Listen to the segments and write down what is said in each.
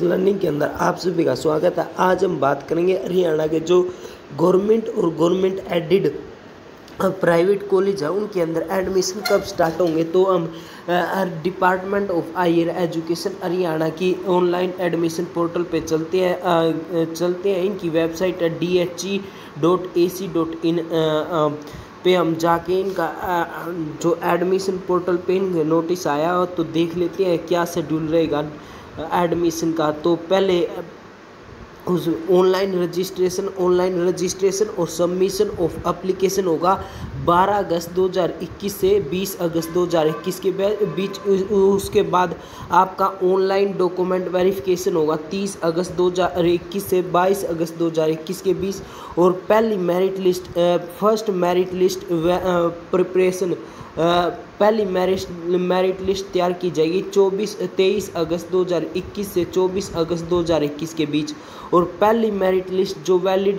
Learning के अंदर आप सभी का स्वागत है। आज हम बात करेंगे हरियाणा के जो गवर्नमेंट और गवर्नमेंट एडेड प्राइवेट कॉलेज है उनके अंदर एडमिशन कब स्टार्ट होंगे। तो हम department of higher education Haryana की ऑनलाइन एडमिशन पोर्टल पे चलते हैं। इनकी वेबसाइट है dhe.ac.in पे हम जाके इनका जो एडमिशन पोर्टल पे नोटिस आया हो तो देख लेते हैं क्या शेड्यूल रहेगा एडमिशन का। तो पहले उस ऑनलाइन रजिस्ट्रेशन और सबमिशन ऑफ एप्लीकेशन होगा 12 अगस्त 2021 से 20 अगस्त 2021 के बीच। उसके बाद आपका ऑनलाइन डॉक्यूमेंट वेरिफिकेशन होगा 30 अगस्त 2021 से 22 अगस्त 2021 के बीच। और पहली फर्स्ट मेरिट लिस्ट प्रिपरेशन पहली मेरिट लिस्ट तैयार की जाएगी 23 अगस्त 2021 से 24 अगस्त 2021 के बीच। और पहली मेरिट लिस्ट जो वैलिड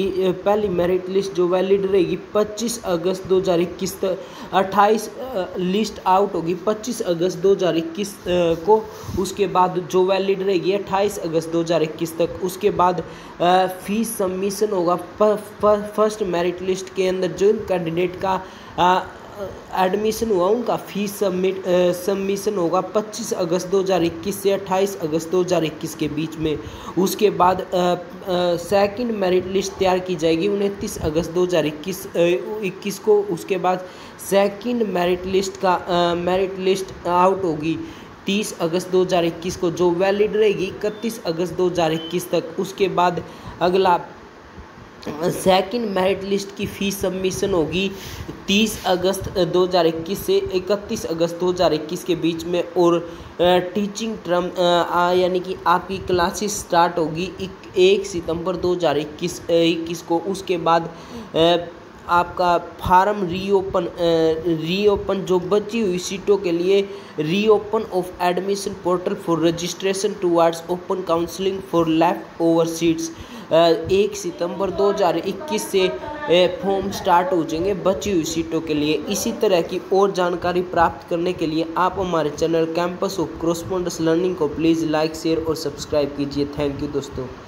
रहेगी 25 अगस्त 2021 तक। 28 लिस्ट आउट होगी 25 अगस्त 2021 को। उसके बाद जो वैलिड रहेगी 28 अगस्त 2021 तक। उसके बाद फीस सबमिशन होगा फर्स्ट मेरिट लिस्ट के अंदर जो कैंडिडेट का एडमिशन हुआ उनका फीस सबमिशन होगा 25 अगस्त 2021 से 28 अगस्त 2021 के बीच में। उसके बाद सेकंड मेरिट लिस्ट तैयार की जाएगी 29 अगस्त 2021 को। उसके बाद सेकंड मेरिट लिस्ट आउट होगी 30 अगस्त 2021 को जो वैलिड रहेगी 31 अगस्त 2021 तक। उसके बाद अगला सेकंड मेरिट लिस्ट की फ़ीस सबमिशन होगी 30 अगस्त 2021 से 31 अगस्त 2021 के बीच में। और टीचिंग टर्म यानी कि आपकी क्लासेस स्टार्ट होगी 1 सितंबर 2021 को। उसके बाद आपका फार्म रीओपन जो बची हुई सीटों के लिए reopen of admission portal for registration towards open counselling for left over seats 1 सितंबर 2021 से फॉर्म स्टार्ट हो जाएंगे बची हुई सीटों के लिए। इसी तरह की और जानकारी प्राप्त करने के लिए आप हमारे channel campus of correspondence learning को प्लीज़ लाइक शेयर और सब्सक्राइब कीजिए। थैंक यू दोस्तों।